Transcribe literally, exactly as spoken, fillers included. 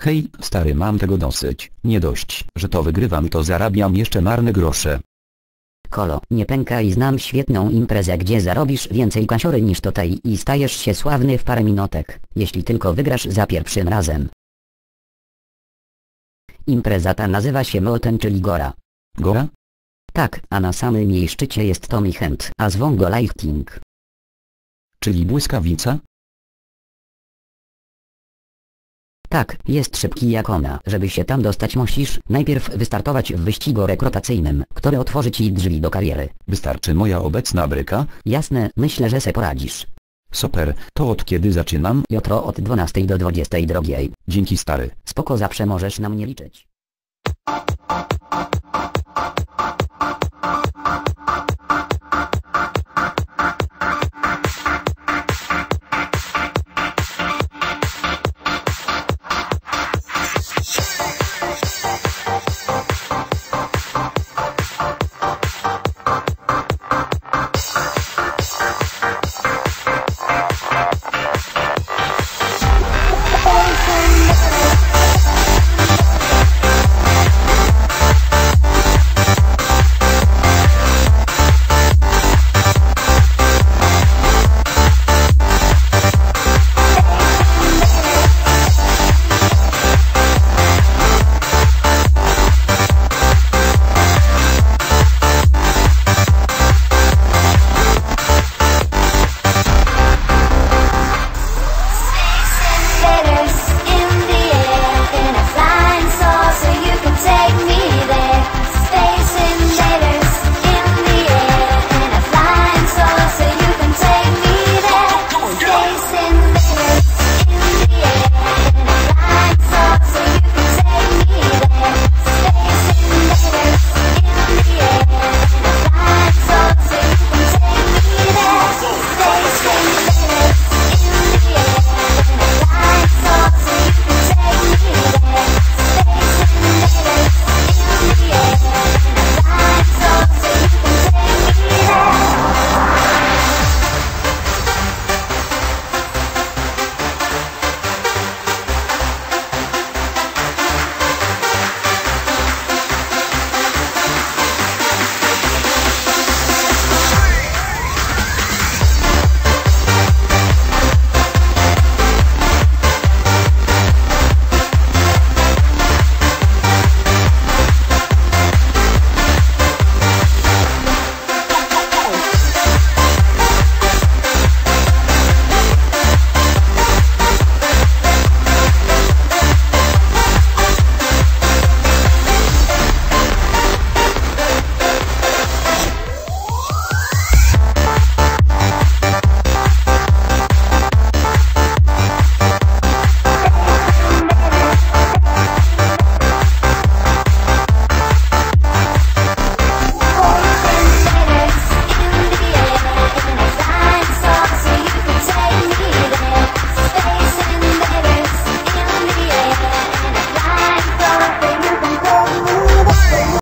Hej, stary, mam tego dosyć. Nie dość, że to wygrywam, to zarabiam jeszcze marne grosze. Kolo, nie pękaj, znam świetną imprezę, gdzie zarobisz więcej kasiory niż tutaj i stajesz się sławny w parę minutek, jeśli tylko wygrasz za pierwszym razem. Impreza ta nazywa się Mountain, czyli Gora. Gora? Tak, a na samym jej szczycie jest Tommy Hand, a zwą go Lightning. Czyli błyskawica? Tak, jest szybki jak ona. Żeby się tam dostać, musisz najpierw wystartować w wyścigu rekrutacyjnym, który otworzy ci drzwi do kariery. Wystarczy moja obecna bryka? Jasne, myślę, że se poradzisz. Super, to od kiedy zaczynam? Jutro od dwunastej do dwudziestej drugiej. Dzięki, stary. Spoko, zawsze możesz na mnie liczyć.